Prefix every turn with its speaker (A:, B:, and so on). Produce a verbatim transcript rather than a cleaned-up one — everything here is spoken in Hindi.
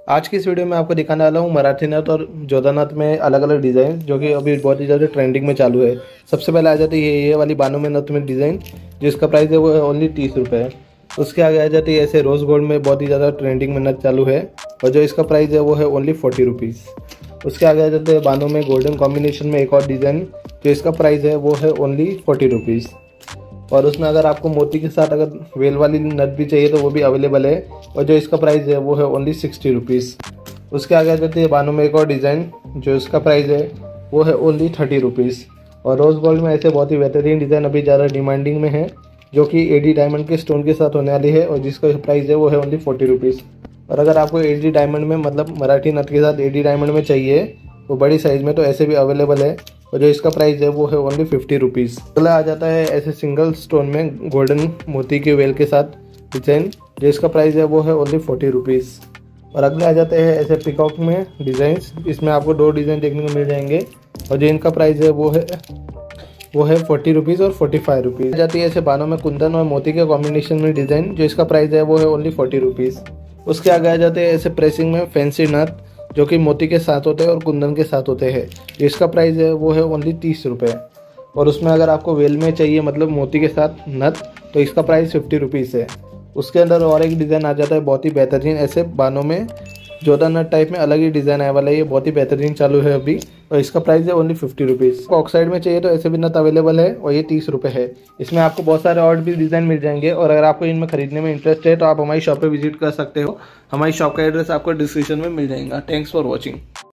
A: आज की इस वीडियो में आपको दिखाने वाला हूँ मराठी नथ और जोधा नथ में अलग अलग डिज़ाइन जो कि अभी बहुत ही ज़्यादा ट्रेंडिंग में चालू है। सबसे पहले आ जाती है ये वाली बानों में नथ में डिज़ाइन, जिसका प्राइस है वो है ओनली तीस रुपये। उसके आगे आ जाती है ऐसे रोज़ गोल्ड में बहुत ही ज़्यादा ट्रेंडिंग में नथ चालू है और जो इसका प्राइस है वो है ओनली फोर्टी रुपीज़। उसके आगे आ जाते हैं बानों में गोल्डन कॉम्बिनेशन में एक और डिज़ाइन, जो इसका प्राइस है वो है ओनली फोर्टी रुपीज़। और उसमें अगर आपको मोती के साथ अगर वेल वाली नथ भी चाहिए तो वो भी अवेलेबल है और जो इसका प्राइस है वो है ओनली सिक्सटी रुपीज़। उसके आगे आ जाती है बानों में एक और डिज़ाइन, जो इसका प्राइस है वो है ओनली थर्टी रुपीज़। और रोज़ गोल्ड में ऐसे बहुत ही बेहतरीन डिज़ाइन अभी ज़्यादा डिमांडिंग में है, जो कि एडी डायमंड के स्टोन के साथ होने वाली है और जिसका प्राइस है वो है ओनली फोर्टी रुपीज़। और अगर आपको एडी डायमंड में मतलब मराठी नथ के साथ एडी डायमंड में चाहिए वो बड़ी साइज़ में, तो ऐसे भी अवेलेबल है और जो इसका प्राइस है वो है ओनली फिफ्टी रुपीज़। अगला आ जाता है ऐसे सिंगल स्टोन में गोल्डन मोती के वेल के साथ डिज़ाइन, जो इसका प्राइस है वो है ओनली फोर्टी रुपीज़। और अगले आ जाते हैं ऐसे पिकॉक में डिज़ाइंस, इसमें आपको दो डिज़ाइन देखने को मिल जाएंगे और जो इनका प्राइस है वो है वो है फोर्टी रुपीज़ और फोर्टी फाइव रुपीज़। आ जाती है ऐसे बानों में कुंदन और मोती के कॉम्बिनेशन में डिज़ाइन, जो इसका प्राइस है वो है ओनली फोर्टी रुपीज़। उसके आगे आ जाते हैं ऐसे प्रेसिंग में फैंसी नथ, जो कि मोती के साथ होते हैं और कुंदन के साथ होते हैं, जिसका प्राइस है वो है ओनली तीस रुपये। और उसमें अगर आपको वेल में चाहिए मतलब मोती के साथ नथ, तो इसका प्राइस फिफ्टी रुपीज़ है। उसके अंदर और एक डिज़ाइन आ जाता है बहुत ही बेहतरीन, ऐसे बानों में जोधा नथ टाइप में अलग ही डिज़ाइन आया वाला है, ये बहुत ही बेहतरीन चालू है अभी और इसका प्राइस है ओनली फिफ्टी रुपीज़। ऑक्साइड में चाहिए तो ऐसे भी नथ अवेलेबल है और ये तीस रुपये है। इसमें आपको बहुत सारे और भी डिज़ाइन मिल जाएंगे और अगर आपको इनमें खरीदने में इंटरेस्ट है तो आप हमारी शॉप पे विजिट कर सकते हो। हमारी शॉप का एड्रेस आपको डिस्क्रिप्शन में मिल जाएगा। Thanks for watching.